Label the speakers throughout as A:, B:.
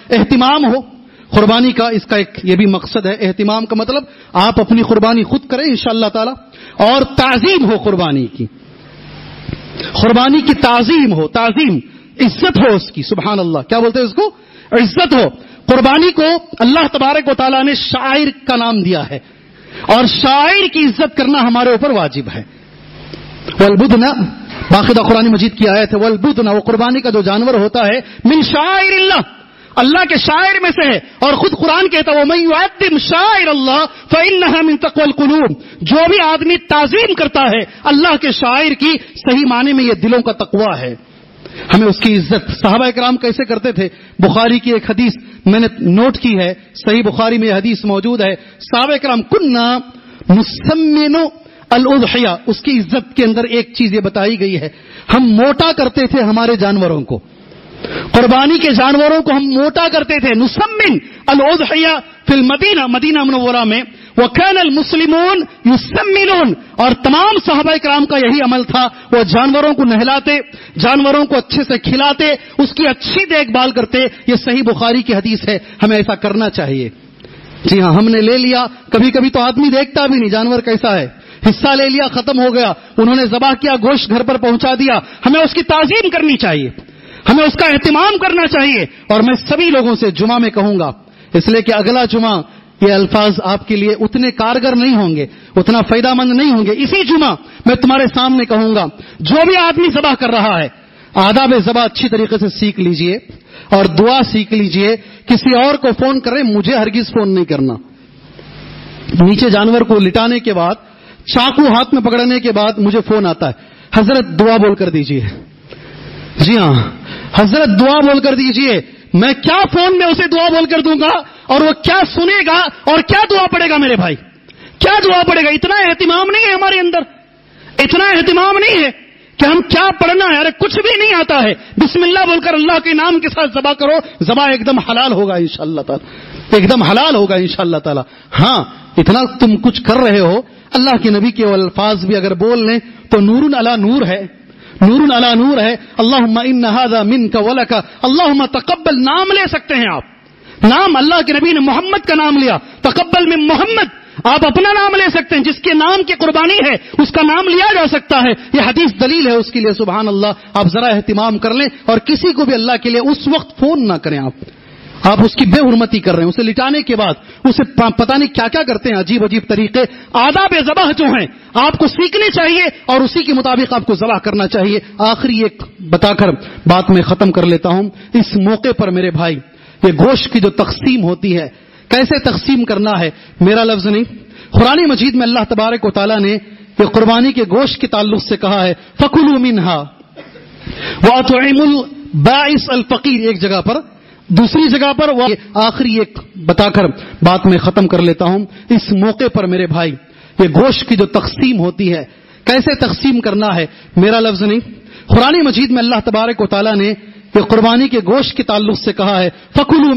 A: اہتمام ہو قربانی کا. اس کا ایک یہ بھی مقصد ہے. اہتمام کا مطلب آپ اپنی قربانی خود کریں انشاءاللہ تعالی, اور تعظیم ہو قربانی کی, قربانی کی تعظیم ہو, تعظیم عزت ہو اس کی. سبحان اللہ, کیا بولتے ہیں اس کو؟ عزت ہو. قربانی کو اللہ تبارک و تعالیٰ نے شاعر کا نام دیا ہے, اور شاعر کی عزت کرنا ہمارے اوپر واجب ہے. والبدن, باقاعدہ قرآن مجید کی آیت ہے, والبدن, وہ قربانی کا جو جانور ہوتا ہے, من شاعر اللہ, اللہ کے شاعر میں سے ہے. اور خود قرآن کہتا ہے وَمَن يُعَظِّمْ شَعَائِرَ اللَّهِ فَإِنَّهَا مِن تَقْوَى الْقُلُوبِ, جو بھی آدمی تعظیم کرتا ہے اللہ کے شاعر کی, صحیح معنی میں یہ دلوں کا تقویٰ ہے. ہمیں اس کی عزت. صحابہ اکرام کیسے کرتے تھے؟ بخاری کی ایک حدیث میں نے نوٹ کی ہے, صحیح بخاری میں یہ حدیث موجود ہے. صحابہ اکرام کننا نسمن الاضحیہ, اس کی عزت کے اندر ایک چیز یہ بتائی گئی ہے, ہم موٹا کرتے تھے ہمارے جانوروں کو, قربانی کے جانوروں کو ہم موٹا کرتے تھے. نسمن الاضحیہ فی المدینہ, مدینہ منورہ میں. وکان المسلمون یسمنون, اور تمام صحابہ کرام کا یہی عمل تھا, وہ جانوروں کو نہلاتے, جانوروں کو اچھے سے کھلاتے, اس کی اچھی دیکھ بھال کرتے. یہ صحیح بخاری کی حدیث ہے, ہمیں ایسا کرنا چاہیے. جی ہاں, ہم نے لے لیا, کبھی کبھی تو آدمی دیکھتا بھی نہیں جانور کیسا ہے, حصہ لے لیا, ختم ہو گیا, انہوں نے ذبح کیا, گوشت گھر پر پہنچا دیا. ہمیں اس کی تعظیم کرنی چاہیے, ہمیں اس کا اہتمام کرنا چاہیے. اور میں سبھی لوگوں سے جمعہ میں کہوں گا, اس لیے کہ اگلا جمعہ یہ الفاظ آپ کے لیے اتنے کارگر نہیں ہوں گے, اتنا فائدہ مند نہیں ہوں گے. اسی جمعہ میں تمہارے سامنے کہوں گا, جو بھی آدمی ذبح کر رہا ہے, آداب ذبح اچھی طریقے سے سیکھ لیجئے اور دعا سیکھ لیجئے. کسی اور کو فون کریں, مجھے ہرگز فون نہیں کرنا. نیچے جانور کو لٹانے کے بعد, چاقو ہاتھ میں پکڑنے کے بعد مجھے فون آتا ہے, حضرت دعا بول کر دیجئے. جی ہاں, حضرت دعا بول کر دیجئے. میں کیا فون میں اسے دعا بول کر دوں گا, اور وہ کیا سنے گا, اور کیا دعا پڑے گا میرے بھائی, کیا دعا پڑے گا؟ اتنا اہتمام نہیں ہے ہمارے اندر, اتنا اہتمام نہیں ہے کہ ہم کیا پڑھنا ہے. ارے کچھ بھی نہیں آتا ہے, بسم اللہ بول کر اللہ کے نام کے ساتھ ذبح کرو, ذبح ایک دم حلال ہوگا انشاءاللہ تعالی, ایک دم حلال ہوگا انشاءاللہ تعالی. ہاں, اتنا تم کچھ کر رہے ہو, اللہ کے نبی کے الفاظ بھی اگر بول لیں تو نور علی نور ہے, نور علی نور ہے. اللہم ان ھذا منک ولک اللہم تقبل, نام لے سکتے ہیں آپ, نام اللہ کے نبی نے محمد کا نام لیا, تقبل من محمد, آپ اپنا نام لے سکتے ہیں, جس کے نام کی قربانی ہے اس کا نام لیا جا سکتا ہے. یہ حدیث دلیل ہے اس کے لیے. سبحان اللہ, آپ ذرا اہتمام کر لیں, اور کسی کو بھی اللہ کے لیے اس وقت فون نہ کریں. آپ اس کی بے حرمتی کر رہے ہیں. اسے لٹانے کے بعد اسے پتہ نہیں کیا کیا کرتے ہیں, عجیب عجیب طریقے. آداب ذبح جو ہیں آپ کو سیکھنے چاہیے, اور اسی کے مطابق آپ کو ذبح کرنا چاہیے. آخری ایک بتا کر بات میں ختم کر لیتا ہوں. اس موقع پر میرے بھائی, یہ گوشت کی جو تقسیم ہوتی ہے, کیسے تقسیم کرنا ہے, میرا لفظ نہیں, قرآن مجید میں اللہ تبارک و تعالیٰ نے یہ قربانی کے گوشت کے تعلق سے کہا ہے, فَكُلُوا مِنْهَا وَأَطْعِمُوا الْبَائِسَ الْفَقِيرَ, ایک جگہ پر, دوسری جگہ پر. آخری ایک بتا کر بات میں ختم کر لیتا ہوں. اس موقع پر میرے بھائی, یہ گوشت کی جو تقسیم ہوتی ہے, کیسے تقسیم کرنا ہے, میرا لفظ نہیں, قرآن مجید میں اللہ تبارک و تعالیٰ نے یہ قربانی کے گوشت کے تعلق سے کہا ہے, فَكُلُوا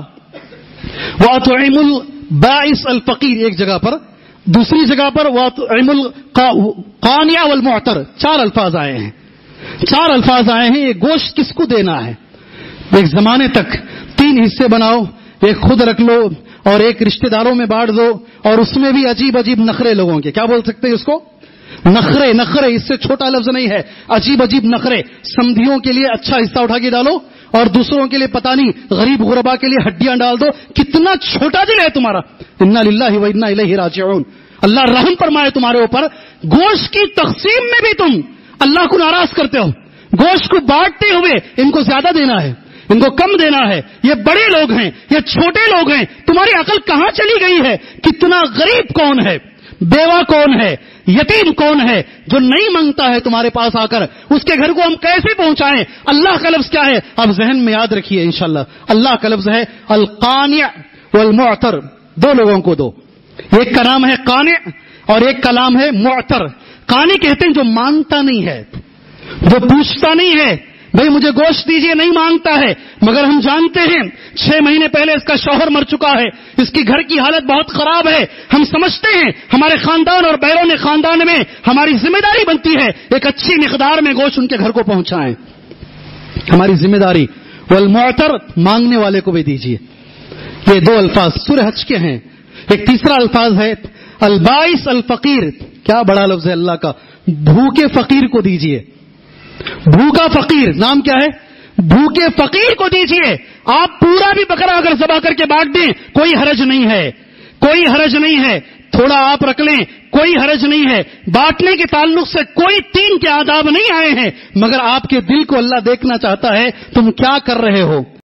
A: مِنْهَا وَأَطْعِمُوا الْبَائِسَ الْفَقِيرَ, ایک جگہ پر, دوسری جگہ پر وَأَطْعِمُوا الْقَانِعَ وَالْمُعْتَرَ, چار الفاظ آئے ہیں, چار الفاظ آئے ہیں. یہ گوشت کس کو دینا ہے؟ ایک زمانے تک 3 حصے بناؤ, ایک خود رکھ لو اور ایک رشتہ داروں میں بانٹ دو, اور اس میں بھی عجیب عجیب نخرے لوگوں کے, کیا بول سکتے ہیں اس کو, نخرے. نخرے اس سے چھوٹا لفظ نہیں ہے, عجیب عجیب نخرے. سمدھیوں کے لیے اچھا حصہ اٹھا کے ڈالو, اور دوسروں کے لیے پتہ نہیں غریب غربا کے لیے ہڈیاں ڈال دو. کتنا چھوٹا دل ہے تمہارا. انا للہ و انا الیہ راجعون, اللہ رحم فرمائے تمہارے اوپر. گوشت کی تقسیم میں بھی تم اللہ کو ناراض کرتے ہو. گوشت کو بانٹتے ہوئے ان کو زیادہ دینا ہے, ان کو کم دینا ہے. یہ بڑے لوگ ہیں, یہ چھوٹے لوگ ہیں, تمہاری عقل کہاں چلی گئی ہے؟ کتنا غریب کون ہے, بیوہ کون ہے, یتیم کون ہے جو نہیں مانگتا ہے تمہارے پاس آ کر, اس کے گھر کو ہم کیسے پہنچائیں؟ اللہ کا لفظ کیا ہے آپ ذہن میں یاد رکھیے انشاءاللہ. اللہ کا لفظ ہے القانع والمعتر, 2 لوگوں کو دو. ایک کا نام ہے قانع اور ایک کا نام ہے معتر. قانع کہتے ہیں جو مانگتا نہیں ہے, جو پوچھتا نہیں ہے, بھئی مجھے گوشت دیجئے, نہیں مانگتا ہے. مگر ہم جانتے ہیں 6 مہینے پہلے اس کا شوہر مر چکا ہے, اس کی گھر کی حالت بہت خراب ہے. ہم سمجھتے ہیں ہمارے خاندان اور بیرون خاندان میں ہماری ذمہ داری بنتی ہے ایک اچھی مقدار میں گوشت ان کے گھر کو پہنچائیں. ہماری ذمہ داری والمعتر مانگنے والے کو بھی دیجیے. یہ دو الفاظ سورہ حج کے ہیں. ایک تیسرا الفاظ ہے البائس الفقیر. کیا بڑا لفظ ہے اللہ کا. بھوکے فقیر کو دیجیے. بھوکا فقیر نام کیا ہے؟ بھوکے فقیر کو دیجیے. آپ پورا بھی بکرا اگر ذبح کر کے بانٹ دیں کوئی حرج نہیں ہے, کوئی حرج نہیں ہے. تھوڑا آپ رکھ لیں کوئی حرج نہیں ہے. بانٹنے کے تعلق سے کوئی 3 کے آداب نہیں آئے ہیں, مگر آپ کے دل کو اللہ دیکھنا چاہتا ہے تم کیا کر رہے ہو.